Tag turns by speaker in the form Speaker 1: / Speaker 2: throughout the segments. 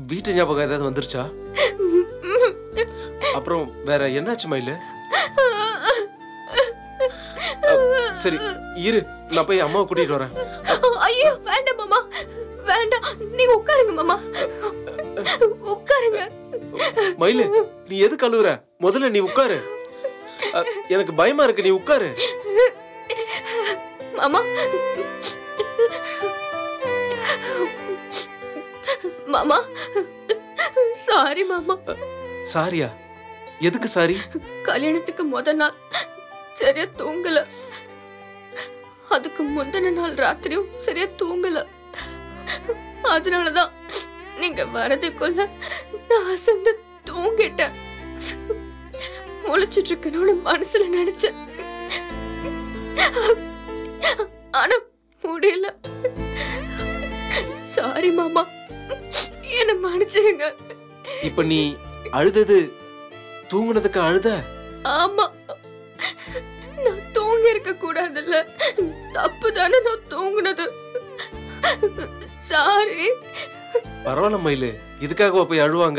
Speaker 1: வீட்டு ஞாபகம் ஏதாவது வந்துருச்சா? அப்புறம் வேற என்னாச்சு மயிலு? சரி இரு, நான் போய் அம்மாவை கூட்டிட்டு வரேன்.
Speaker 2: ஐயோ வேண்டாம் மாமா, வேண்டாம், நீங்க உட்காருங்க மாமா, உட்காருங்க.
Speaker 1: மயிலு நீ எது கழுவுற? முதல்ல நீ உட்காரு. எனக்கு பயமா இருக்கு, நீ உட்காரு.
Speaker 2: மாமா மாமா சாரி மாமா.
Speaker 1: சாரியா? எதுக்கு சாரி?
Speaker 2: கல்யாணத்துக்கு முதல் நாள் சரியா தூங்கல, அதுக்கு முந்தின நாள் ராத்திரியும் சரியா தூங்கல. அதனாலதான் நீங்க வரதுக்குள்ள நான் அசந்து தூங்கிட்டேன். முழிச்சிட்டு இருக்கணும்னு மனசுல நினைச்சேன், ஆனா முடியல. சாரி மாமா, என்ன மன்னிச்சிருங்க.
Speaker 1: இப்ப நீ அழுதது தூங்குனதுக்கு அழுத?
Speaker 2: ஆமா, நான் தூங்கி இருக்க கூடாதுல்ல, தப்பு தானே நான் தூங்குனது. சாரி.
Speaker 1: பரவாயில்ல மயிலு, இதுக்காக போய் அழுவாங்க?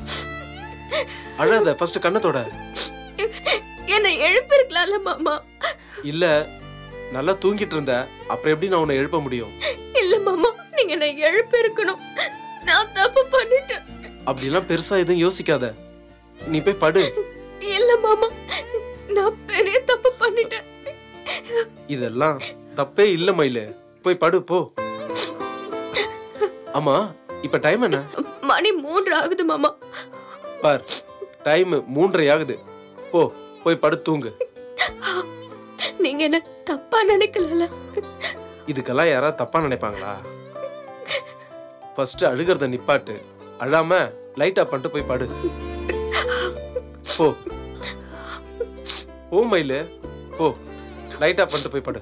Speaker 1: அழாத, ஃபர்ஸ்ட் கண்ணத்தோட.
Speaker 2: என்ன எழுப்பிருக்கலாம்ல மாமா?
Speaker 1: இல்ல, நல்லா தூங்கிட்டு இருந்த, அப்புறம் எப்படி நான் உன்னை எழுப்ப முடியும்?
Speaker 2: இல்ல மாமா, நீங்க என்ன எழுப்பி இருக்கணும், நான் தப்பு பண்ணிட்டேன்.
Speaker 1: அப்படிலாம் பெருசா எதுவும் யோசிக்காத, நீ போய் படு.
Speaker 2: இல்ல மாமா, நான் பெரிய தப்பு பண்ணிட்டேன்.
Speaker 1: இதெல்லாம் தப்பே இல்ல மயிலு, போய் படு போ. ஆமா, இப்ப டைம் என்ன?
Speaker 2: மணி 3 ஆகுது மாமா.
Speaker 1: பார், டைம் 3:30 ஆகுது. போ, போய் படு தூங்கு.
Speaker 2: நீங்க என்ன தப்பா நினைக்கல?
Speaker 1: இதுக்கெல்லாம் யாராவது தப்பா நினைப்பாங்களா? ஃபர்ஸ்ட் அழுகிறத நிப்பாட்டு, அழாம லைட் ஆஃப் பண்ணிட்டு போய் படு. போ போ மயிலு, போ, லைட் ஆஃப் பண்ணிட்டு போய் படு.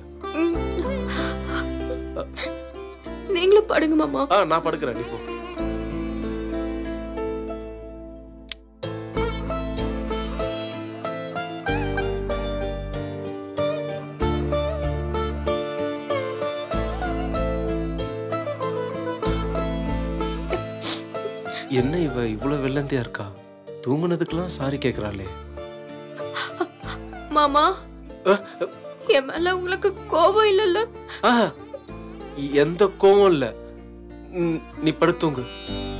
Speaker 2: நீங்களும் படுங்க மாமா.
Speaker 1: நான் படுக்கிறேன், நீ போ. என்ன இவ இவ்வளவு வெள்ளந்தியா இருக்கா? தூங்குனதுக்கெல்லாம் சாரி கேக்குறாளே.
Speaker 2: மாமா, என் மேல உங்களுக்கு கோபம் இல்லல்ல?
Speaker 1: எந்த கோவம் இல்ல, நீ படுத்தூங்கு.